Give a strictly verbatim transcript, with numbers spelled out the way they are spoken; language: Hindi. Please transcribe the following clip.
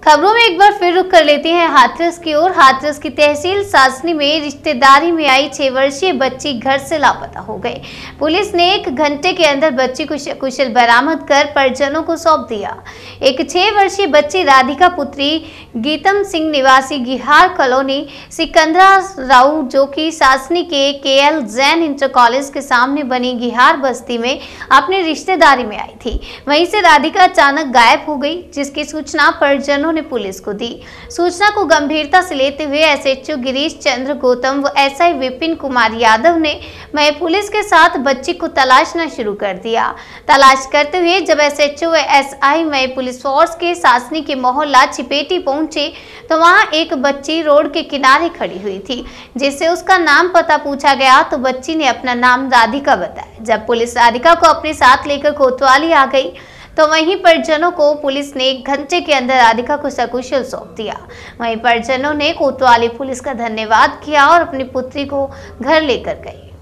खबरों में एक बार फिर रुख कर लेते हैं हाथरस की ओर। हाथरस की तहसील सासनी में रिश्तेदारी में आई छह वर्षीय बच्ची घर से लापता हो गई। पुलिस ने एक घंटे के अंदर बच्ची को कुशल बरामद कर परिजनों को सौंप दिया। एक छह वर्षीय बच्ची राधिका पुत्री गीतम सिंह निवासी गिहार कॉलोनी सिकंदरा राउ जो कि सासनी के केएल जैन इंटर कॉलेज के सामने बनी गिहार बस्ती में अपनी रिश्तेदारी में आई थी। वहीं से राधिका अचानक गायब हो गई, जिसकी सूचना परिजनों ने पुलिस को दी। सूचना को गंभीरता से लेते हुए एसएचओ गिरीश चंद्र गौतम व एसआई विपिन कुमार यादव ने मई पुलिस के साथ बच्ची को तलाशना शुरू कर दिया। तलाश करते हुए जब एसएचओ व एसआई मई पुलिस फोर्स के सासनी के मोहल्ला चिपेटी पहुंचे तो वहां एक बच्ची रोड के किनारे खड़ी हुई थी, जिससे उसका नाम पता पूछा गया तो बच्ची ने अपना नाम राधिका बताया। जब पुलिस राधिका को अपने साथ लेकर कोतवाली आ गई तो वहीं परिजनों को पुलिस ने एक घंटे के अंदर राधिका को सकुशल सौंप दिया। वहीं परिजनों ने कोतवाली पुलिस का धन्यवाद किया और अपनी पुत्री को घर लेकर गए।